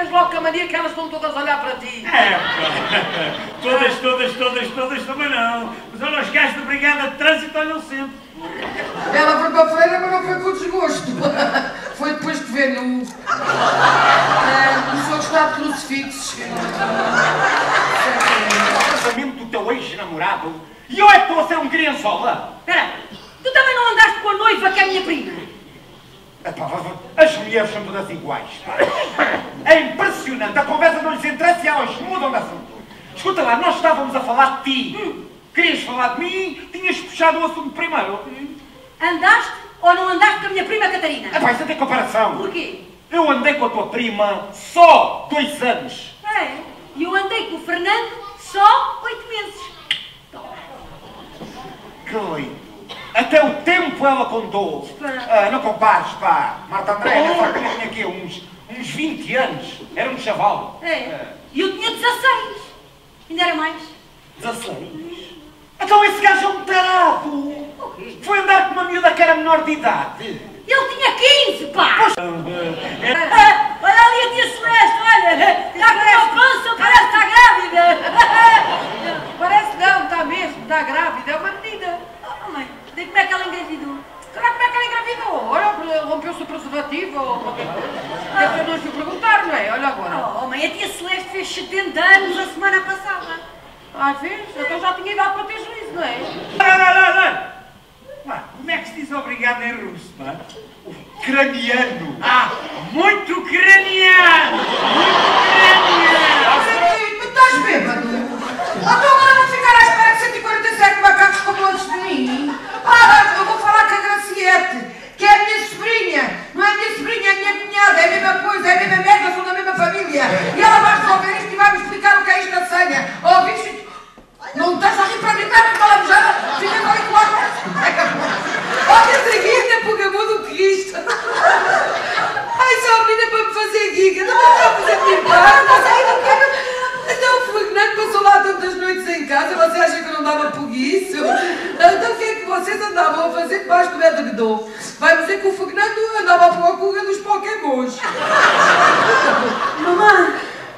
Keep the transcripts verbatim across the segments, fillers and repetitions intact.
logo com a mania que elas estão todas a olhar para ti. É, pá. Todas, todas, todas, todas também não. Mas olha, os gajos da Brigada de Trânsito olham sempre. Ela foi para a feira, mas não foi por desgosto. Foi depois de ver no... É, começou a gostar de crucifixos. O casamento do teu ex-namorado e eu é que estou a ser um criançola. Espera, tu também não andaste com a noiva que é a minha prima? Epá, as mulheres são todas iguais. Pá. É impressionante, a conversa não lhes interessa e elas mudam de assunto. Escuta lá, nós estávamos a falar de ti. Hum. Querias falar de mim, tinhas puxado o assunto primeiro. Hum. Andaste ou não andaste com a minha prima Catarina? Epá, isso não tem comparação. Porquê? Eu andei com a tua prima só dois anos. É, e eu andei com o Fernando só oito meses. Que lindo. Até o tempo ela contou. Ah, não compares, pá. Marta André, oh. Essa tinha aqui uns, uns vinte anos. Era um chaval. É. E eu tinha dezasseis. Ainda era mais. dezasseis? Então esse gajo é um tarado. Okay. Foi andar com uma miúda que era menor de idade. Ele tinha quinze, pá! Pois... Ah, olha ali a tia Celeste, olha! Está com uma pança, parece que está grávida! Parece não, está mesmo, está grávida, é uma menina. Oh, mãe, daí como é que ela engravidou? Será como é que ela engravidou? Olha, rompeu-se o preservativo ou qualquer coisa. Deve ser nós lhe perguntar, não é? Olha agora. Oh, mãe, a tia Celeste fez setenta anos a semana passada. Ah, fez? Então já tinha idade para ter juízo, não é? Não, não, não, não! Pá, como é que se diz obrigado em russo, pá? Craniano! Ah, muito craniano! Muito craniano! Mas estás bêbado? Então agora vou ficar à espera de cento e quarenta e sete macacos como antes de mim? Ah, eu vou falar com a Graciete, que é a minha sobrinha. Não é a minha sobrinha, é a minha cunhada, é a mesma coisa, é a mesma merda, são da mesma família. E ela vai resolver isto e vai me explicar o que é isto na senha. Oh, bicho, não estás a rir para mim, mesmo com a bujada, fica ali com a olha essa guita, pugamudo, o que é isto? Ai, só a menina para me fazer guiga, não está a fazer brincar, não sei o que. Então o Fernando passou lá tantas noites em casa, você acha que eu não dava por isso? Então o que é que vocês andavam a fazer debaixo do edredom? Vai dizer que o Fernando andava à procura dos pokémons. Mamãe,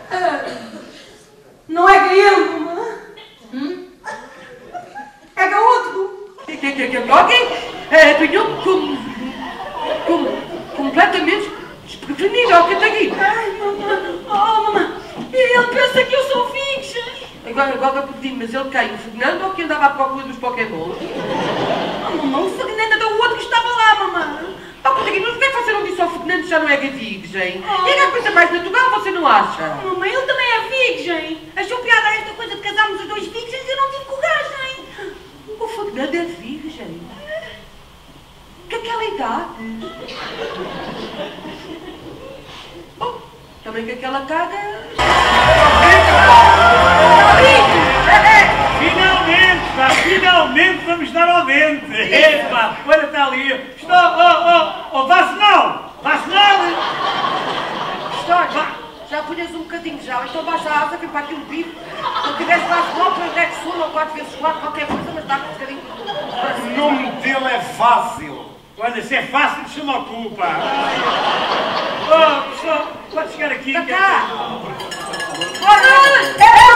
não é grego, mamãe? Hum? É gaúcho. Que que que que ok? É, venham com, com completamente desprevenido ao Catarina. Ai, mamãe, oh, mamãe, ele pensa que eu sou fixa. Agora, agora eu pedi, mas ele quem? O Fernando ou que andava à procura dos Pokémon? Oh, mamãe, o Fernando era o outro que estava lá, mamãe. Oh, Catarina, mas o que é que você não disse ao Fernando já não é virgem? Oh. Ele é a coisa mais natural, você não acha? Oh, mamãe, ele também é virgem. Achou piada esta coisa de casarmos os dois virgens e eu não tive coragem. O Fernando é virgem. Que aquela idade. Oh, também que aquela cara. Finalmente, pá, finalmente vamos dar ao dente. Epá, olha, está ali. Estou, oh, oh, oh, Vacinal, Vacinal. História. Já punhas um bocadinho já, então baixa a asa, vem para aqui um bife. Se eu tivesse lá de volta, eu é ou quatro vezes quatro, qualquer coisa, mas dá-me um bocadinho. O nome dele é fácil. Olha, se é fácil, chama a culpa. Oh, pessoal, pode chegar aqui. Cá, que cá. Olha, é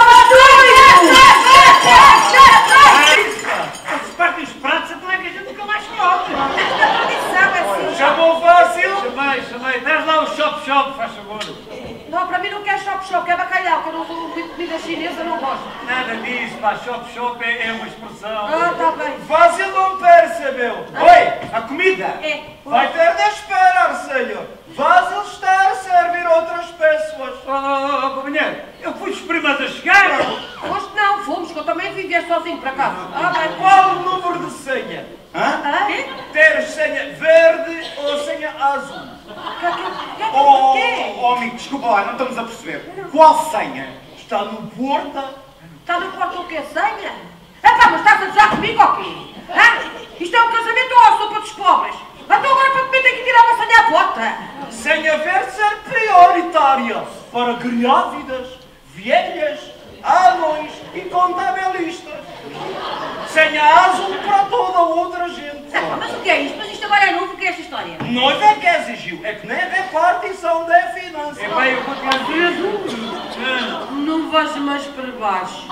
se partem os pratos, então é que a gente nunca mais come. Assim. Chamou fácil? Chamei, chamei. Traz lá o chop-chop, faz favor. Não, para mim não quer chop-chop, é bacalhau, que eu não sou muito comida chinesa, não gosto. Nada disso, pá, chop-chop é, é uma expressão. Ah, tá bem. Fácil não percebeu. Ah. Oi, a comida. É. Vai ter de esperar, senhor. Fácil estar a servir outras pessoas. Oh, oh, oh, companheiro, eu fui os primeiros a chegar. Foste não, fomos, que eu também vim vier sozinho para casa. Ah, bem, qual o número de senha? Hã? Ah? Ter senha verde ou senha azul? Que, que, que, Oh, quê? oh, amigo, desculpa lá, não estamos a perceber. Qual senha? Está no porta? Está no quarto o quê? Senha? Epá, mas estás a gozar comigo ou quê? Hã? Isto é um casamento ou a sopa dos pobres? Então agora para comer tem que tirar uma senha à porta. Senha verde ser prioritária para grávidas, velhas, anões e contabilistas. Senha azul para toda outra gente. Mas o que é isto? Mas isto agora é novo, o que é esta história? Nós é que exigiu, é que nem a ver repartição da finança. É bem, eu vou te dizer. Não vais mais para baixo.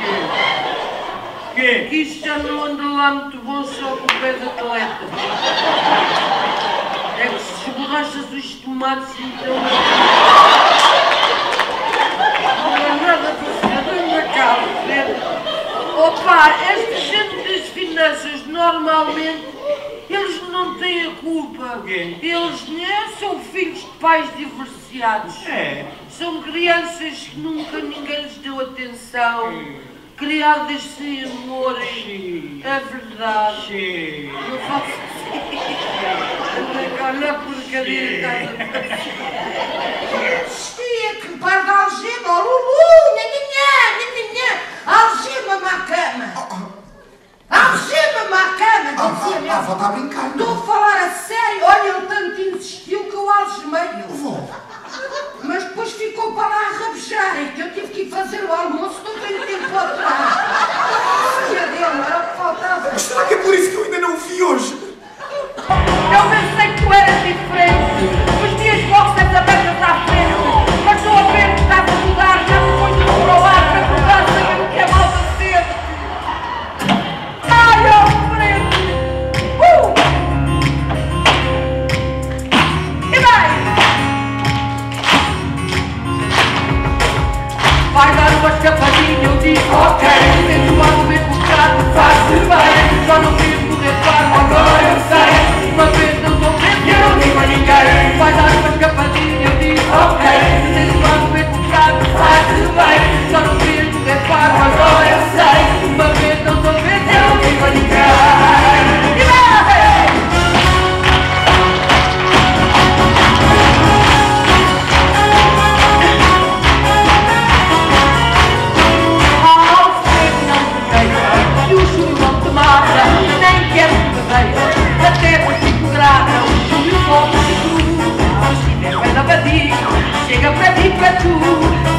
O quê? Que isto já não anda lá muito bom só com o pé de atleta. É que se esborrachas os tomates, então. Não é nada para ser, anda cá, ver. Opa, esta gente das finanças, normalmente, eles não têm a culpa. Quê? Eles né, são filhos de pais divorciados. É. São crianças que nunca ninguém lhes deu atenção. Criadas sem amor. Sim. É verdade. Sim. Não faço assim. Olha a porcaria que estás a fazer. Tia, que par de algema, oh, Lulu, nhanhanhã, nhanhanhã, algema-me à cama. Algema-me à cama, A dizia avó mesmo. está a brincar. Estou a falar a sério, olha, ele tanto insistiu que eu algemei-o. Avó, Mas depois ficou para lá a rabejar, e que eu tive que ir fazer o almoço, não tenho tempo para trás. Filha dele, era o que faltava. será que é por isso que eu ainda não o vi hoje? Eu pensei que tu eras diferente. Os dias boxers abertas à frente. Mas estou a ver que estás a mudar. Já me foi tudo para o ar para mudar, sabendo que é mal da sede. Ai, ó, frente! Uh! E vai! Vai dar uma escapadinha, eu digo ok. Tento algo mesmo bocado, faz-se bem. Só não fiz por reparo, agora eu sei. Uma vez não vou ver, eu não digo a ninguém. Vai dar uma escapadinha, eu digo ok. Tento algo mesmo bocado, faz-se bem. Só não fiz por reparo, agora eu sei. Uma vez não vou ver, eu não digo a ninguém. E vai! Nem quero que me veja, até porque fico grata. O Júlio volta de cruz, se estiver bem lavadinho, chega para ti, para tu.